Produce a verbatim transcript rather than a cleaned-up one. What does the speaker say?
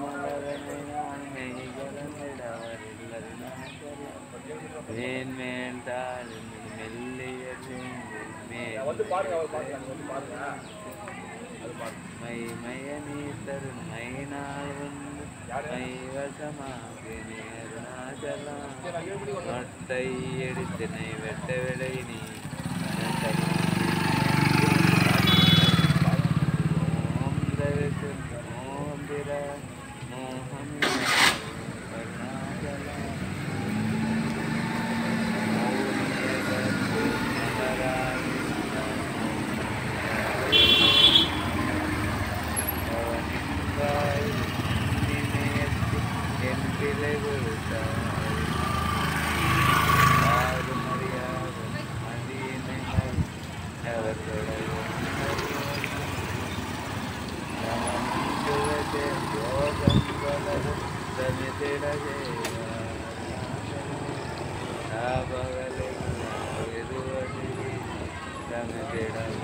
my மயனி Tarun மைனால் வந்து my வசமாக நேருணாச்சலம் நொட்டை எடுத்தினை வெட்ட விடை நீ ஓம் தரிசு ஓம் திர மோகம் கருணாச்சலம் Bhagale,